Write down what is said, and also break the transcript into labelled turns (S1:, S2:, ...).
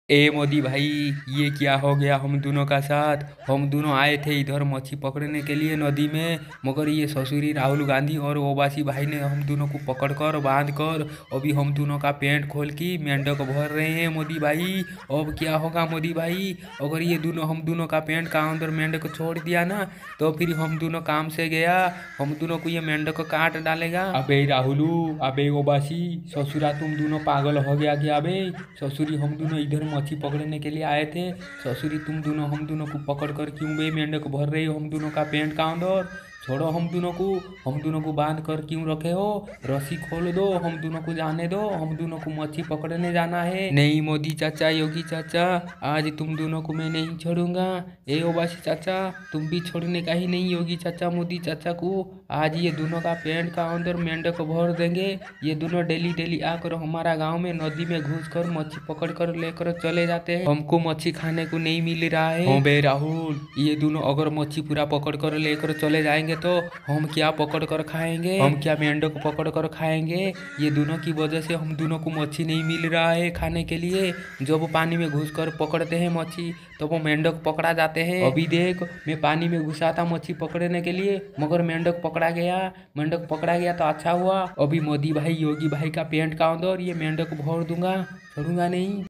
S1: ए मोदी भाई, ये क्या हो गया हम दोनों का साथ। हम दोनों आए थे इधर मच्छी पकड़ने के लिए नदी में, मगर ये ससुरी राहुल गांधी और ओबासी भाई ने हम दोनों को पकड़ कर बांध कर अभी हम दोनों का पेंट खोल के मेंढक भर रहे हैं मोदी भाई। अब क्या होगा मोदी भाई, अगर ये दोनों हम दोनों का पेंट का अंदर मेंढक छोड़ दिया ना, तो फिर हम दोनों काम से गया, हम दोनों को ये मेंढक काट डालेगा। अबे राहुलू, अबे ओबासी, ससुरा तुम दोनों पागल हो गया क्या बे। ससुरी हम दोनों इधर मच्छी पकड़ने के लिए आए थे। ससुरी तुम दोनों हम दोनों को पकड़ कर क्यों बे मेंढक भर रहे हो हम दोनों का पेंट का अंदर। छोड़ो हम दोनों को बांध कर क्यों रखे हो। रस्सी खोल दो, हम दोनों को जाने दो, हम दोनों को मच्छी पकड़ने जाना है। नहीं मोदी चाचा, योगी चाचा, आज तुम दोनों को मैं नहीं छोड़ूंगा। ए ओबासी चाचा, तुम भी छोड़ने का ही नहीं योगी चाचा मोदी चाचा को। आज ये दोनों का पेंट का अंदर मेंढक भर देंगे। ये दोनों डेली डेली आकर हमारा गांव में नदी में घुस कर मच्छी पकड़ कर लेकर चले जाते हैं। हमको मच्छी खाने को नहीं मिल रहा है। हाँ बे राहुल, ये दोनों अगर मच्छी पूरा पकड़ कर लेकर चले जाएंगे तो हम क्या पकड़ कर खाएंगे, हम क्या मेंढक पकड़ कर खाएंगे। ये दोनों की वजह से हम दोनों को मच्छी नहीं मिल रहा है खाने के लिए। जब पानी में घुस कर पकड़ते हैं मच्छी तो वो मेंढक पकड़ा जाते हैं। अभी देख, मैं पानी में घुसा था मच्छी पकड़ने के लिए, मगर मेंढक पकड़ा गया। मेंढक पकड़ा गया तो अच्छा हुआ। अभी मोदी भाई योगी भाई का पेंट का अंदर ये मेंढक भर दूंगा, छोड़ूंगा नहीं।